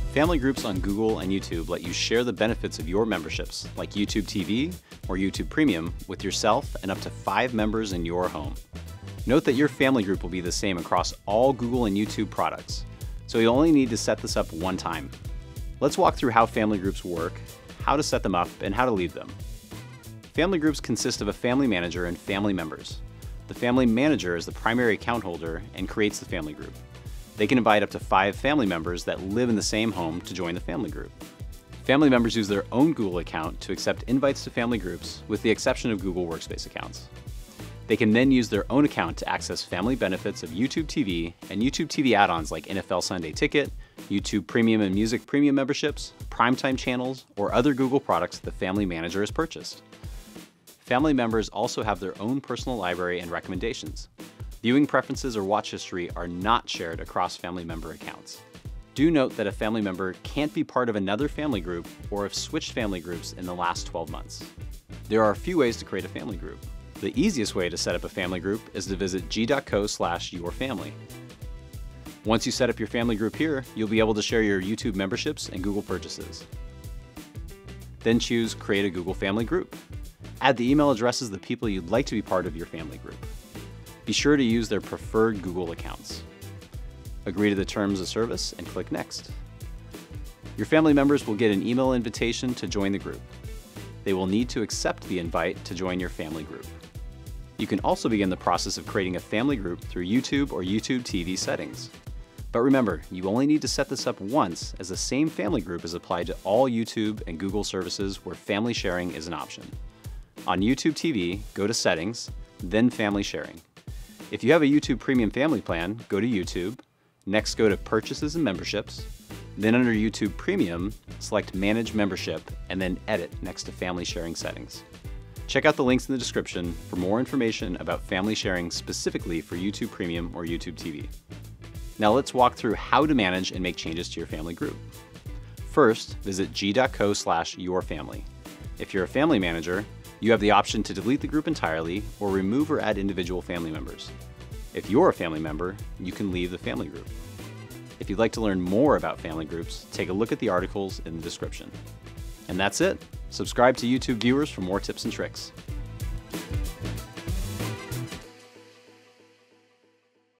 Family groups on Google and YouTube let you share the benefits of your memberships, like YouTube TV or YouTube Premium, with yourself and up to 5 members in your home. Note that your family group will be the same across all Google and YouTube products, so you'll only need to set this up one time. Let's walk through how family groups work, how to set them up, and how to leave them. Family groups consist of a family manager and family members. The family manager is the primary account holder and creates the family group. They can invite up to 5 family members that live in the same home to join the family group. Family members use their own Google account to accept invites to family groups, with the exception of Google Workspace accounts. They can then use their own account to access family benefits of YouTube TV and YouTube TV add-ons like NFL Sunday Ticket, YouTube Premium and Music Premium memberships, primetime channels, or other Google products the family manager has purchased. Family members also have their own personal library and recommendations. Viewing preferences or watch history are not shared across family member accounts. Do note that a family member can't be part of another family group or have switched family groups in the last 12 months. There are a few ways to create a family group. The easiest way to set up a family group is to visit g.co/yourfamily. Once you set up your family group here, you'll be able to share your YouTube memberships and Google purchases. Then choose Create a Google Family Group. Add the email addresses of the people you'd like to be part of your family group. Be sure to use their preferred Google accounts. Agree to the terms of service and click Next. Your family members will get an email invitation to join the group. They will need to accept the invite to join your family group. You can also begin the process of creating a family group through YouTube or YouTube TV settings. But remember, you only need to set this up once, as the same family group is applied to all YouTube and Google services where family sharing is an option. On YouTube TV, go to Settings, then Family Sharing. If you have a YouTube Premium Family plan, go to YouTube. Next, go to Purchases and Memberships. Then under YouTube Premium, select Manage Membership and then Edit next to Family Sharing Settings. Check out the links in the description for more information about family sharing specifically for YouTube Premium or YouTube TV. Now let's walk through how to manage and make changes to your family group. First, visit g.co/yourfamily. If you're a family manager, you have the option to delete the group entirely or remove or add individual family members. If you're a family member, you can leave the family group. If you'd like to learn more about family groups, take a look at the articles in the description. And that's it. Subscribe to YouTube Viewers for more tips and tricks.